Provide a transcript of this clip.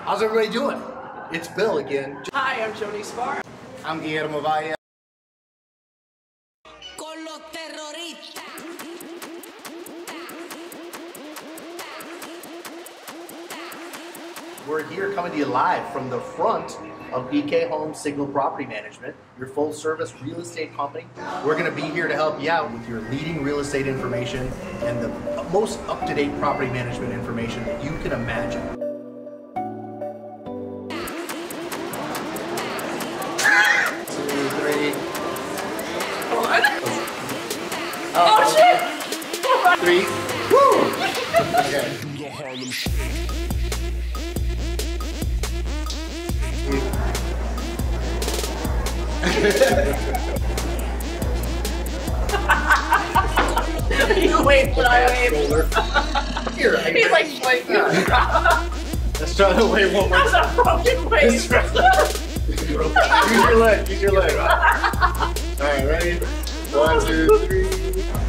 How's everybody doing? It's Bill again. Hi, I'm Joni Spar. I'm Guillermo Valle. Con los terroristas. We're here coming to you live from the front of BK Home Signal Property Management, your full service real estate company. We're going to be here to help you out with your leading real estate information and the most up-to-date property management information that you can imagine. Oh shit! 3. Woo! Okay. You wave, but I wave. Here, He's like blinking. Let's try to wave one more That's time. a broken wave. Use your leg, use your leg. Alright, ready? 1, 2, 3.